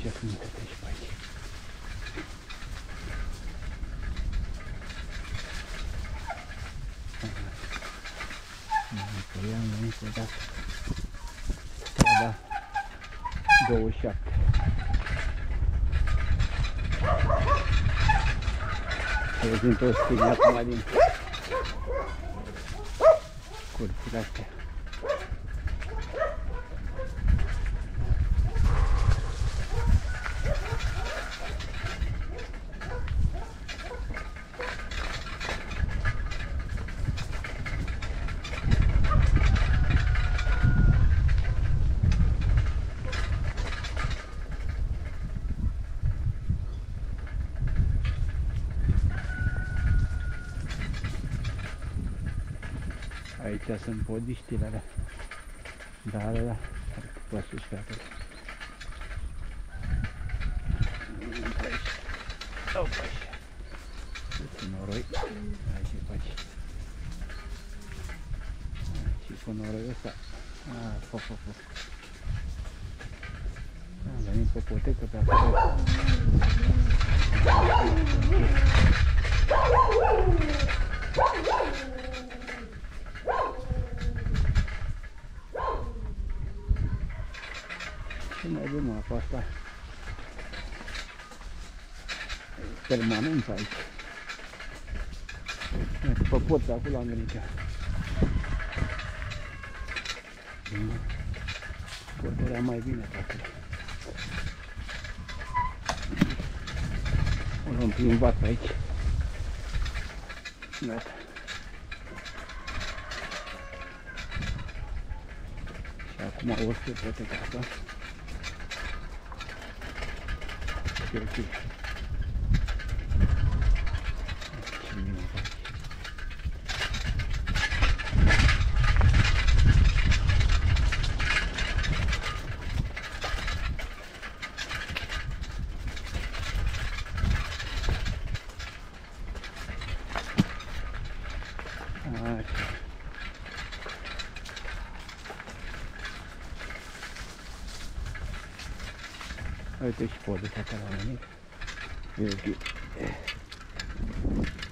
ce frumos treci pe aici. Că i-am venit odată. Da, 27. Să văzim toți câini acum din curțile astea. Aici sunt podiștile alea. Da, păsuși pe acolo. Opa, și noroi. Hai ce faci? Și cu noroiul ăsta. Am venit pe potecă pe acolo. Ce mai avem apa asta? Permanent aici. Pe pot acolo am venit. Pot era mai bine pe acolo. O luăm plimbat pe aici. Gata. Și acum urc pe poteca asta. Ok. Uite și podul ăsta care a venit. E ok.